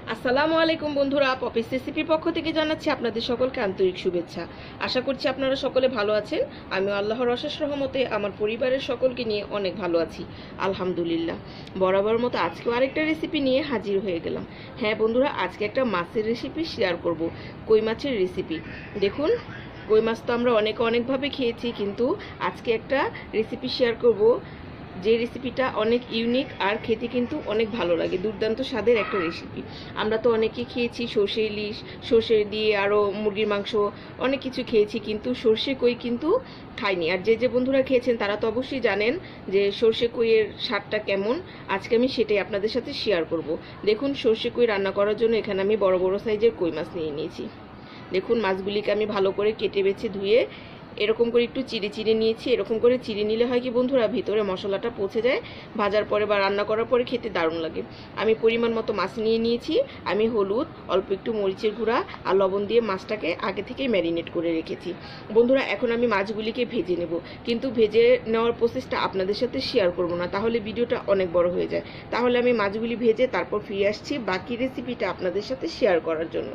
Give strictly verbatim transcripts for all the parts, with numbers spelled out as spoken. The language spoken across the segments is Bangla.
আসসালামু আলাইকুম বন্ধুরা, পপিস রেসিপির পক্ষ থেকে জানাচ্ছি আপনাদের সকলকে আন্তরিক শুভেচ্ছা। আশা করছি আপনারা সকলে ভালো আছেন। আমিও আল্লাহর অশেষ রহমতে আমার পরিবারের সকলকে নিয়ে অনেক ভালো আছি, আলহামদুলিল্লাহ। বরাবর মতো আজকেও আরেকটা রেসিপি নিয়ে হাজির হয়ে গেলাম। হ্যাঁ বন্ধুরা, আজকে একটা মাছের রেসিপি শেয়ার করব, কই মাছের রেসিপি। দেখুন, কই মাছ তো আমরা অনেক অনেকভাবে খেয়েছি, কিন্তু আজকে একটা রেসিপি শেয়ার করব যে রেসিপিটা অনেক ইউনিক আর খেতে কিন্তু অনেক ভালো লাগে। দুর্দান্ত স্বাদের একটা রেসিপি। আমরা তো অনেকেই খেয়েছি সর্ষে ইলিশ, সর্ষে দিয়ে আরও মুরগির মাংস, অনেক কিছু খেয়েছি, কিন্তু সর্ষে কই কিন্তু খাইনি। আর যে যে বন্ধুরা খেয়েছেন তারা তো অবশ্যই জানেন যে সর্ষে কইয়ের স্বাদটা কেমন। আজকে আমি সেটাই আপনাদের সাথে শেয়ার করব। দেখুন, সর্ষে কই রান্না করার জন্য এখানে আমি বড় বড় সাইজের কই মাছ নিয়ে নিয়েছি। দেখুন, মাছগুলিকে আমি ভালো করে কেটে বেছে ধুয়ে এরকম করে একটু চিড়ে চিড়ে নিয়েছি। এরকম করে চিড়ে নিলে হয় কি বন্ধুরা, ভিতরে মশলাটা পচে যায়, ভাজার পরে বা রান্না করার পরে খেতে দারুণ লাগে। আমি পরিমাণ মতো মাছ নিয়ে নিয়েছি। আমি হলুদ, অল্প একটু মরিচের গুঁড়া আর লবণ দিয়ে মাছটাকে আগে থেকেই ম্যারিনেট করে রেখেছি। বন্ধুরা, এখন আমি মাছগুলিকে ভেজে নেব, কিন্তু ভেজে নেওয়ার প্রসেসটা আপনাদের সাথে শেয়ার করব না, তাহলে ভিডিওটা অনেক বড় হয়ে যায়। তাহলে আমি মাছগুলি ভেজে তারপর ফিরে আসছি বাকি রেসিপিটা আপনাদের সাথে শেয়ার করার জন্য।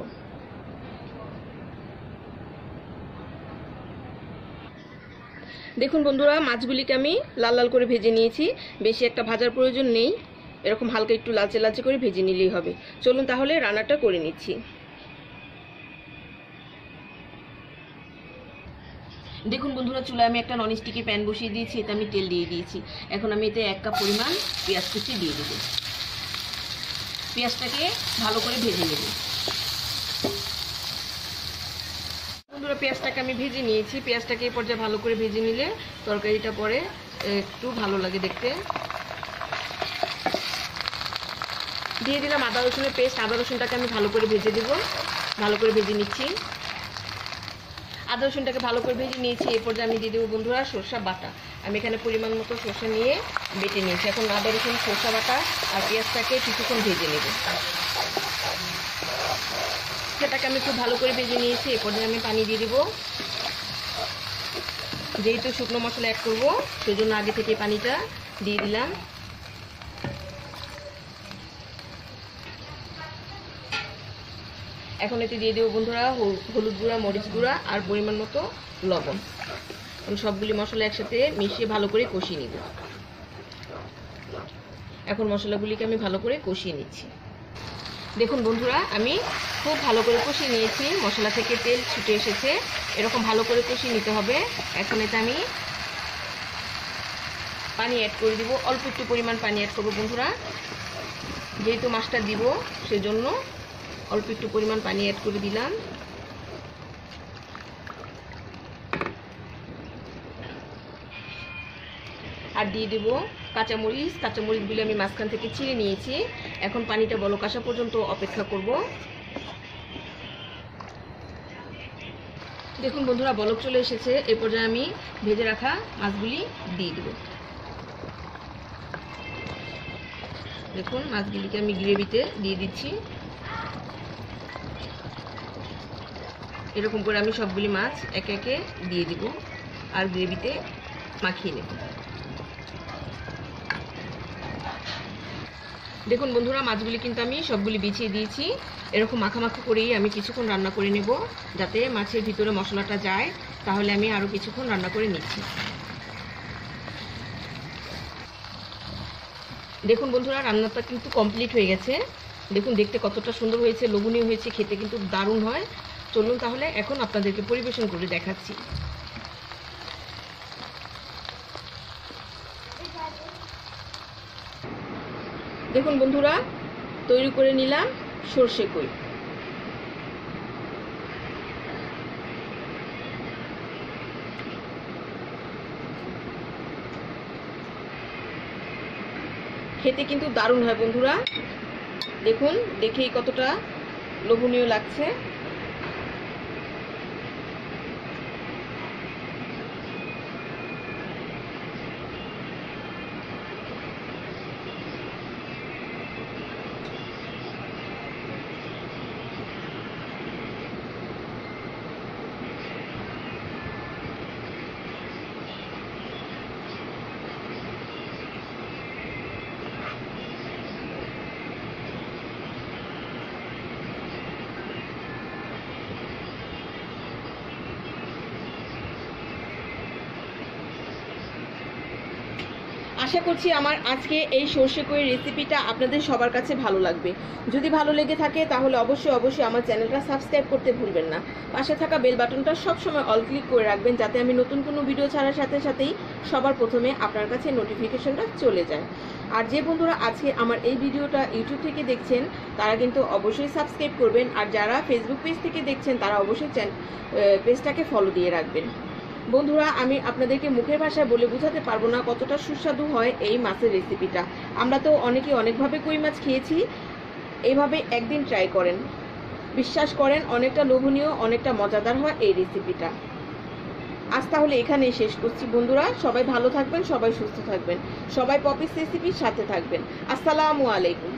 দেখুন বন্ধুরা, মাছগুলিকে আমি লাল লাল করে ভেজে নিয়েছি। বেশি একটা ভাজার প্রয়োজন নেই, এরকম হালকা একটু লালচে লালচে করে ভেজে নিলেই হবে। চলুন তাহলে রান্নাটা করে নিচ্ছি। দেখুন বন্ধুরা, চুলায় আমি একটা ননস্টিকের প্যান বসিয়ে দিয়েছি, এতে আমি তেল দিয়ে দিয়েছি। এখন আমি এতে এক কাপ পরিমাণ পেঁয়াজ কুচি দিয়ে দেব। পেঁয়াজটাকে ভালো করে ভেজে নেব। বন্ধুরা, পেঁয়াজটাকে আমি ভেজে নিয়েছি। পেঁয়াজটাকে এই পর্যায়ে ভালো করে ভেজে নিলে তরকারিটা পরে একটু ভালো লাগে দেখতে। দিয়ে দিলাম আদা রসুনের পেস্ট। আদা রসুনটাকে আমি ভালো করে ভেজে দেব। ভালো করে ভেজে নিচ্ছি। আদা রসুনটাকে ভালো করে ভেজে নিয়েছি। এই পর্যায়ে আমি দিয়ে দেবো বন্ধুরা সরষা বাটা। আমি এখানে পরিমাণ মতো সরষা নিয়ে বেটে নিয়েছি। এখন আদা রসুন, সরষা বাটা আর পেঁয়াজটাকে কিছুক্ষণ ভেজে নেব। সেটাকে আমি খুব ভালো করে ভেজে নিয়েছি। এ পর্যায়ে আমি পানি দিয়ে দিব। যেহেতু শুকনো মশলা অ্যাড করবো, সেজন্য আগে থেকে পানিটা দিয়ে দিলাম। এখন এতে দিয়ে দেবো বন্ধুরা হলুদ গুঁড়া, মরিচ গুঁড়া আর পরিমাণ মতো লবণ। আমি সবগুলি মশলা একসাথে মিশিয়ে ভালো করে কষিয়ে নিব। এখন মশলাগুলিকে আমি ভালো করে কষিয়ে নিচ্ছি। দেখুন বন্ধুরা, আমি খুব ভালো করে কষিয়ে নিয়েছি। মশলা থেকে তেল ছুটে এসেছে, এরকম ভালো করে কষিয়ে নিতে হবে। এখন এতে আমি পানি অ্যাড করে দিব। অল্প একটু পরিমাণ পানি অ্যাড করবো বন্ধুরা, যেহেতু মাছটা দিব সেজন্য অল্প একটু পরিমাণ পানি অ্যাড করে দিলাম। আর দিয়ে দেবো কাঁচামরিচ। কাঁচামরিচগুলি আমি মাঝখান থেকে ছিঁড়ে নিয়েছি। এখন পানিটা বলক আসা পর্যন্ত অপেক্ষা করব। দেখুন বন্ধুরা, বলক চলে এসেছে। এই পর্যায়ে আমি ভেজে রাখা মাছগুলি দিয়ে দেব। দেখুন, মাছগুলিকে আমি গ্রেভিতে দিয়ে দিচ্ছি। এরকম করে আমি সবগুলি মাছ একে একে দিয়ে দিব আর গ্রেভিতে মাখিয়ে নেব। দেখুন বন্ধুরা, মাছগুলি কিন্তু আমি সবগুলি বিছিয়ে দিয়েছি। এরকম মাখামাখি করেই আমি কিছুক্ষণ রান্না করে নেব, যাতে মাছের ভিতরে মশলাটা যায়। তাহলে আমি আরও কিছুক্ষণ রান্না করে নিচ্ছি। দেখুন বন্ধুরা, রান্নাটা কিন্তু কমপ্লিট হয়ে গেছে। দেখুন দেখতে কতটা সুন্দর হয়েছে, লোভনীয় হয়েছে, খেতে কিন্তু দারুণ হয়। চলুন তাহলে এখন আপনাদেরকে পরিবেশন করে দেখাচ্ছি। দেখুন বন্ধুরা, তৈরি করে নিলাম সর্ষে কই। খেতে কিন্তু দারুণ হয় বন্ধুরা। দেখুন, দেখেই কতটা লোভনীয় লাগছে। আশা করছি আমার আজকে এই সর্ষে কইয়ের রেসিপিটা আপনাদের সবার কাছে ভালো লাগবে। যদি ভালো লেগে থাকে তাহলে অবশ্যই অবশ্যই আমার চ্যানেলটা সাবস্ক্রাইব করতে ভুলবেন না। পাশে থাকা বেল বাটনটা সবসময় অল ক্লিক করে রাখবেন, যাতে আমি নতুন কোনো ভিডিও ছাড়ার সাথে সাথেই সবার প্রথমে আপনার কাছে নোটিফিকেশনটা চলে যায়। আর যে বন্ধুরা আজকে আমার এই ভিডিওটা ইউটিউব থেকে দেখছেন তারা কিন্তু অবশ্যই সাবস্ক্রাইব করবেন, আর যারা ফেসবুক পেজ থেকে দেখছেন তারা অবশ্যই পেজটাকে ফলো দিয়ে রাখবেন। বন্ধুরা, আমি আপনাদেরকে মুখের ভাষায় বলে বোঝাতে পারবো না কতটা সুস্বাদু হয় এই মাছের রেসিপিটা। আমরা তো অনেকে অনেকভাবে কই মাছ খেয়েছি, এইভাবে একদিন ট্রাই করেন, বিশ্বাস করেন অনেকটা লোভনীয়, অনেকটা মজাদার হয় এই রেসিপিটা। আজ তাহলে এখানেই শেষ করছি বন্ধুরা। সবাই ভালো থাকবেন, সবাই সুস্থ থাকবেন, সবাই পপিস রেসিপির সাথে থাকবেন। আসসালামু আলাইকুম।